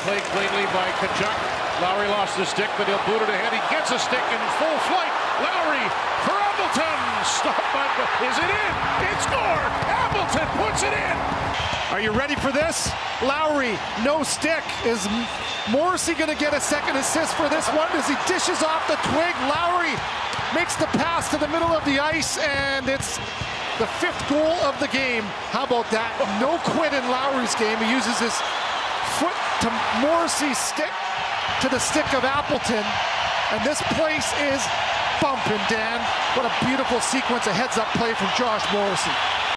played cleanly by Kachuk. Lowry lost the stick, but he'll boot it ahead. He gets a stick in full flight. Lowry for Appleton. Stopped by, is it in? It's scored. Appleton puts it in. Are you ready for this? Lowry, no stick. Is Morrissey going to get a second assist for this one as he dishes off the twig? Lowry makes the pass to the middle of the ice, and it's the 5th goal of the game. How about that? No quit in Lowry's game. He uses his foot to Morrissey's stick, to the stick of Appleton, and this place is bumping, Dan. What a beautiful sequence, a heads-up play from Josh Morrissey.